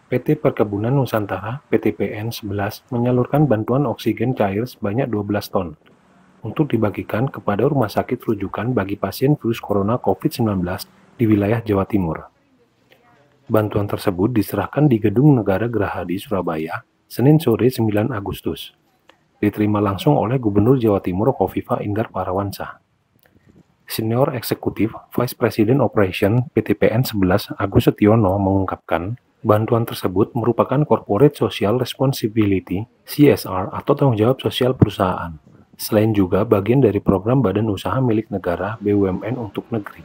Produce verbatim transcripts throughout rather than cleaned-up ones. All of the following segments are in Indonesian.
P T Perkebunan Nusantara (P T P N sebelas) menyalurkan bantuan oksigen cair sebanyak dua belas ton untuk dibagikan kepada rumah sakit rujukan bagi pasien virus corona COVID sembilan belas di wilayah Jawa Timur. Bantuan tersebut diserahkan di Gedung Negara Gerahadi, Surabaya, Senin sore sembilan Agustus. Diterima langsung oleh Gubernur Jawa Timur Khofifah Indar Parawansa. Senior Eksekutif Vice President Operation P T P N sebelas Agus Setiono mengungkapkan, bantuan tersebut merupakan Corporate Social Responsibility C S R atau tanggung jawab sosial perusahaan, selain juga bagian dari program badan usaha milik negara B U M N untuk negeri.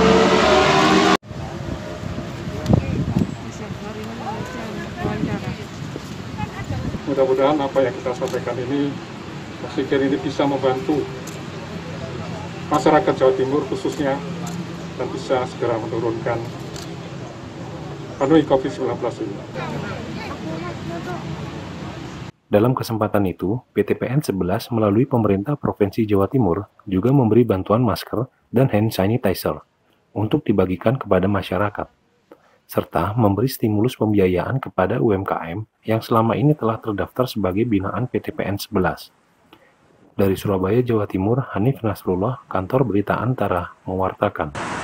Mudah-mudahan apa yang kita sampaikan ini, oksigen ini bisa membantu masyarakat Jawa Timur khususnya dan bisa segera menurunkan pandemi COVID sembilan belas ini. Dalam kesempatan itu, P T P N sebelas melalui pemerintah Provinsi Jawa Timur juga memberi bantuan masker dan hand sanitizer untuk dibagikan kepada masyarakat, serta memberi stimulus pembiayaan kepada U M K M yang selama ini telah terdaftar sebagai binaan P T P N sebelas. Dari Surabaya, Jawa Timur, Hanif Nasrullah, Kantor Berita Antara, mewartakan.